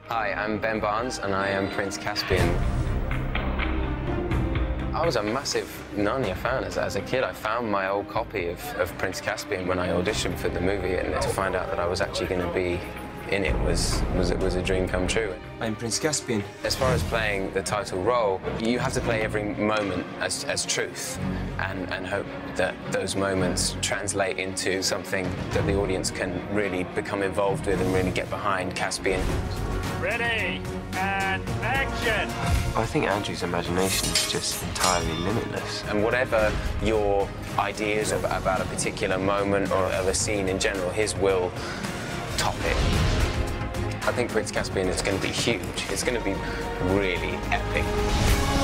Hi, I'm Ben Barnes, and I am Prince Caspian. I was a massive Narnia fan as a kid. I found my old copy of Prince Caspian when I auditioned for the movie, and to find out that I was actually going to be in it was a dream come true. I'm Prince Caspian. As far as playing the title role, you have to play every moment as truth and hope that those moments translate into something that the audience can really become involved with and really get behind Caspian. Ready, and action! I think Andrew's imagination is just entirely limitless. And whatever your ideas about a particular moment or of a scene in general, his will top it. I think Prince Caspian is going to be huge. It's going to be really epic.